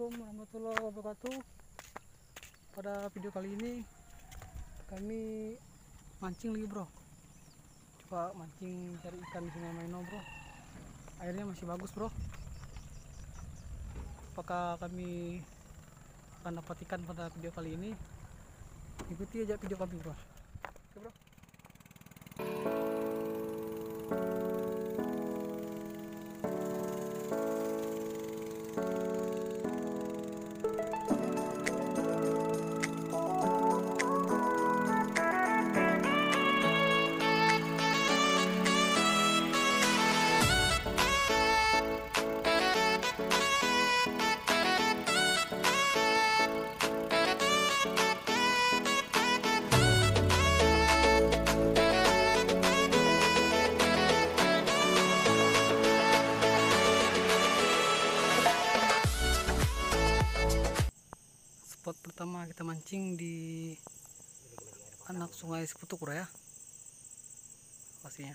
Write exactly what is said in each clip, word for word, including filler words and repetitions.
Assalamualaikum warahmatullahi wabarakatuh. Pada video kali ini kami mancing lagi bro. Coba mancing cari ikan di Sungai Maino bro. Airnya masih bagus bro. Apakah kami akan dapat ikan pada video kali ini? Ikuti aja video kami bro. Oke bro. Spot pertama kita mancing di anak sungai Seputuk bro ya, pastinya.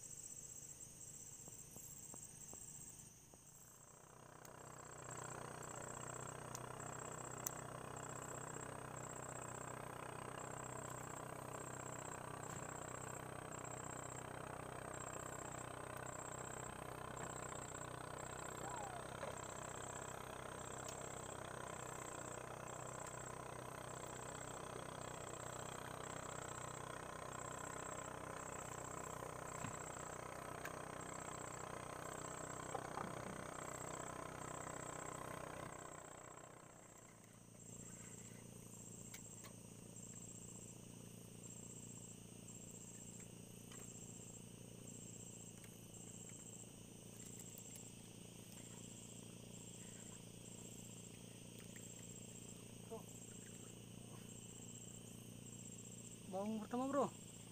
Bawang pertama bro.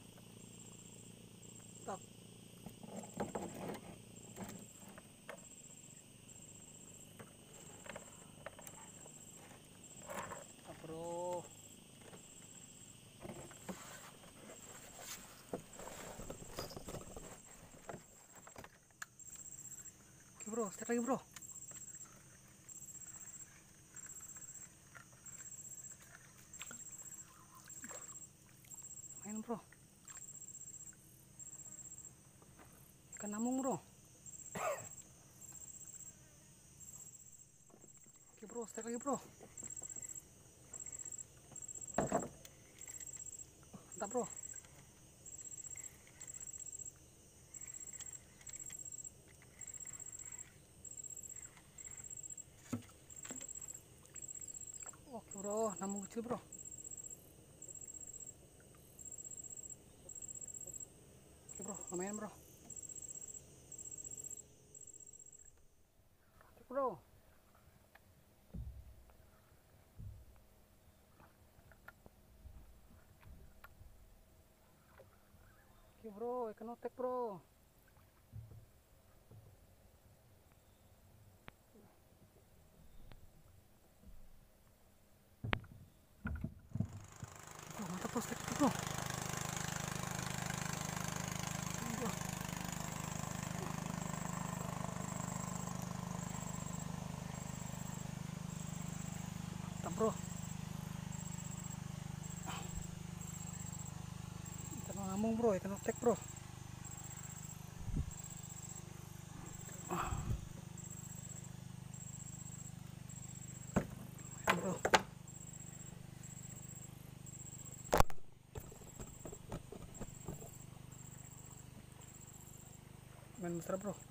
Tak. Tak bro. Oke bro, start lagi bro. Main bro. Ikan namung bro. Oke bro, start lagi bro. Mantap bro. Oke bro, namung kecil bro. Oke bro, lumayan bro. Oke bro. Oke bro, ikan otek bro. Oh, mantap bro, step bro. Mantap bro. Ikan namung bro, ikan otek bro. Bro. Main besar bro.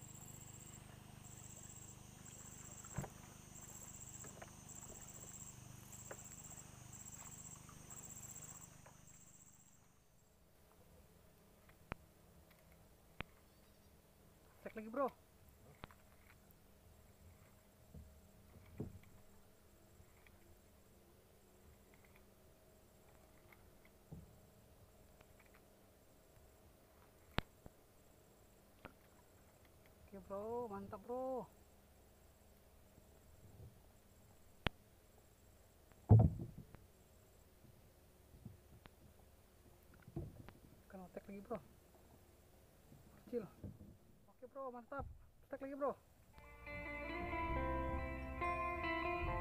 Cek lagi bro. Oke bro, mantap bro. Ikan otek lagi bro. Kecil. Oke bro, mantap. Otek lagi bro.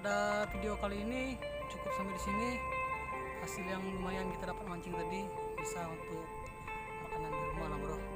pada video kali ini cukup sampai di sini. Hasil yang lumayan kita dapat mancing tadi bisa untuk makanan di rumah lah bro.